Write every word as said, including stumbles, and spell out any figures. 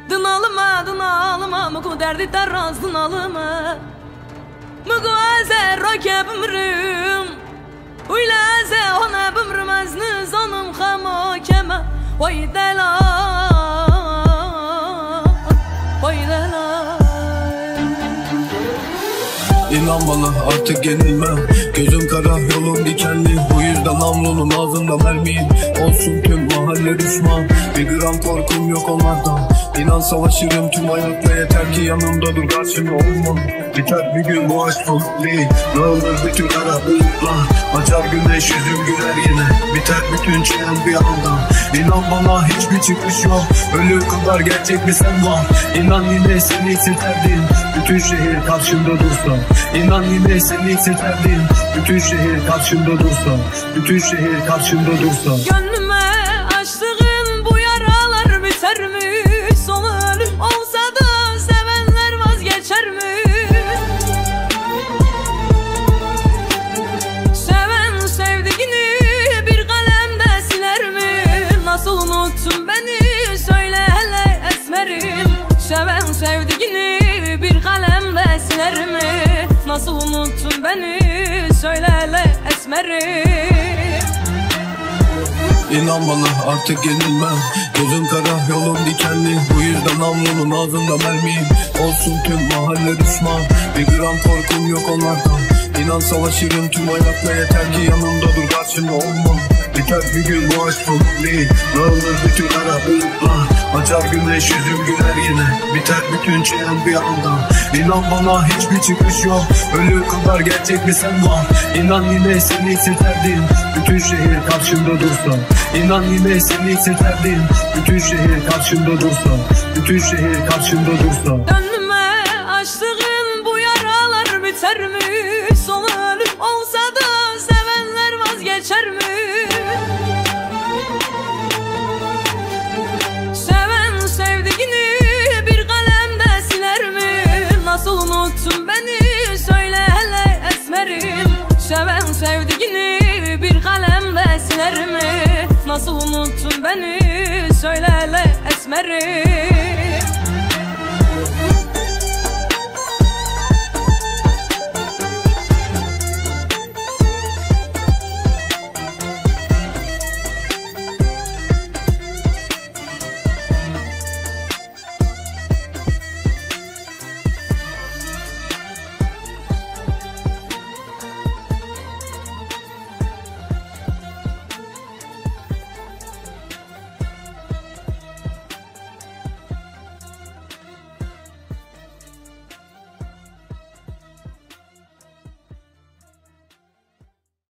Dınalıma, dınalıma, mıku derdi terraz dınalıma. Mıku aze rakep ömrüm, uyla aze ona bömrüm azni zanım khama kema. Vay dela, vay dela. İnan bana artık yenilmem. Gözüm kara, yolum dikenli. Bu yüzden namlunun ağzında mermiyim. Olsun tüm mahalle düşman. Bir gram korkum yok onlardan. İnan savaşırım tüm hayatla, yeter ki yanımda dur, karşımda olma. Biter bir gün bu aşk değil. Ne olur bütün ara bulutlar. Açar güneş, yüzüm güler yine. Biter bütün çilem bir anda. İnan bana hiçbir çıkış yok. Ölü kadar gerçek bir sen var. İnan yine seni seçerdim. Bütün şehir karşımda dursa. İnan yine seni seçerdim. Bütün şehir karşımda dursa. Bütün şehir karşımda dursa. Gönlüme açtığın bu yaralar biter mi? Son ölüm olsa da sevenler vazgeçer mi? Seven sevdiğini bir kalemde siler mi? Nasıl unuttun beni söyle hele esmerim. Seven sevdiğini bir kalemde siler mi? Nasıl unuttun beni söyle hele esmerim. İnan bana artık yenilmem. Gözüm kara, yolum dikenli. Bu yüzden namlunun ağzında mermiyim. Olsun tüm mahalle düşman. Bir gram korkum yok onlardan. İnan savaşırım tüm hayatla, yeter ki yanımda dur, karşımda olma. Biter bir gün bu aşk değil. Ne olur bütün ara bulutlar. Açar güneş, yüzüm güler yine. Biter bütün çilem bir anda. İnan bana hiçbir çıkış yok. Ölü kadar gerçek bir sen var. İnan yine seni seçerdim. Bütün şehir karşımda dursa. İnan yine seni seçerdim. Bütün şehir karşımda dursa. Bütün şehir karşımda dursa. Gönlüme açtığın bu yaralar biter mi? Son ölüm olsa da sevenler vazgeçer mi? Seven sevdiğini bir kalemde siler mi? Nasıl unuttun beni söyle hele esmerim. Seven sevdiğini bir kalemde siler mi? Nasıl unuttun beni söyle hele esmerim.